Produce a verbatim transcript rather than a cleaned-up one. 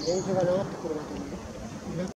電車が流れてくるわけね。